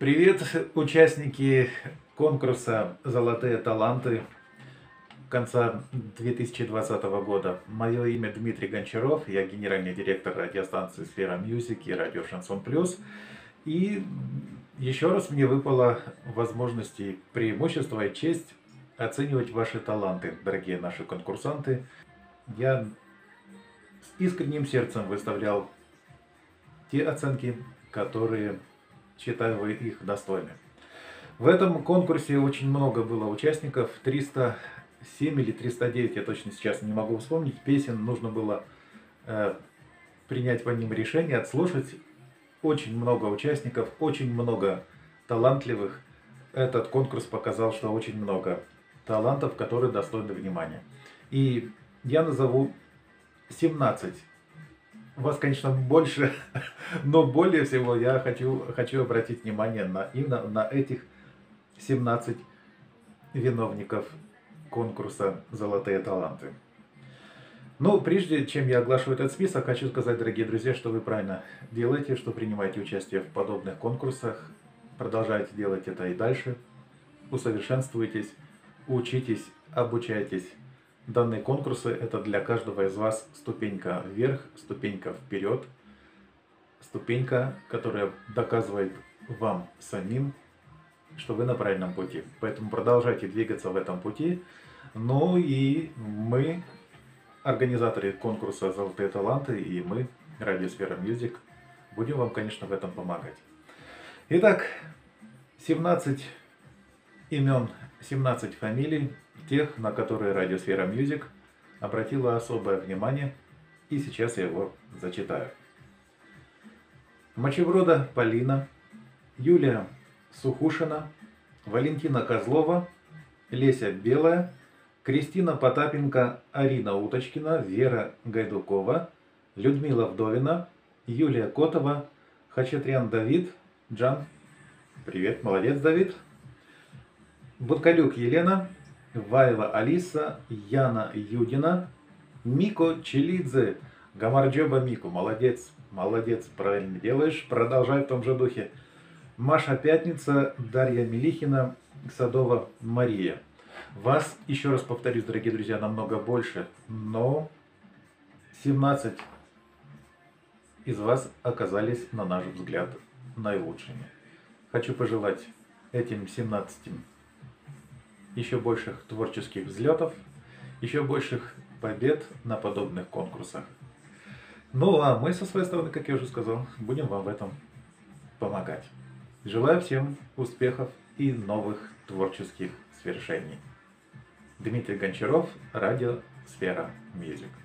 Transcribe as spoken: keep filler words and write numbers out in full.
Привет, участники конкурса «Золотые таланты» конца две тысячи двадцатого года. Мое имя Дмитрий Гончаров, я генеральный директор радиостанции «Сфера Мьюзик» и радио «Шансон Плюс». И еще раз мне выпала возможность и преимущество и честь оценивать ваши таланты, дорогие наши конкурсанты. Я с искренним сердцем выставлял те оценки, которые считаю вы их достойны. В этом конкурсе очень много было участников, триста семь или триста девять, я точно сейчас не могу вспомнить, песен. Нужно было э, принять по ним решение, отслушать. Очень много участников, очень много талантливых. Этот конкурс показал, что очень много талантов, которые достойны внимания. И я назову семнадцать. Вас, конечно, больше, но более всего я хочу, хочу обратить внимание на, именно на этих семнадцать виновников конкурса «Золотые таланты». Но прежде чем я оглашу этот список, хочу сказать, дорогие друзья, что вы правильно делаете, что принимаете участие в подобных конкурсах. Продолжайте делать это и дальше. Усовершенствуйтесь, учитесь, обучайтесь. Данные конкурсы — это для каждого из вас ступенька вверх, ступенька вперед, ступенька, которая доказывает вам самим, что вы на правильном пути. Поэтому продолжайте двигаться в этом пути. Ну и мы, организаторы конкурса «Золотые таланты», и мы, радио «Сфера Мьюзик», будем вам, конечно, в этом помогать. Итак, семнадцать имен, семнадцать фамилий, тех, на которые радио «Сфера Мьюзик» обратила особое внимание, и сейчас я его зачитаю. Мочеврода Полина, Юлия Сухушина, Валентина Козлова, Леся Белая, Кристина Потапенко, Арина Уточкина, Вера Гайдукова, Людмила Вдовина, Юлия Котова, Хачатрян Давид, Джан, привет, молодец, Давид, Буткалюк Елена, Ваева Алиса, Яна Юдина, Мико Челидзе, Гамарджоба Мику, молодец, молодец, правильно делаешь, продолжай в том же духе. Маша Пятница, Дарья Мелихина, Садова Мария. Вас, еще раз повторюсь, дорогие друзья, намного больше, но семнадцать из вас оказались, на наш взгляд, наилучшими. Хочу пожелать этим семнадцати еще больших творческих взлетов, еще больших побед на подобных конкурсах. Ну а мы со своей стороны, как я уже сказал, будем вам в этом помогать. Желаю всем успехов и новых творческих свершений. Дмитрий Гончаров, радио «Сфера Мьюзик».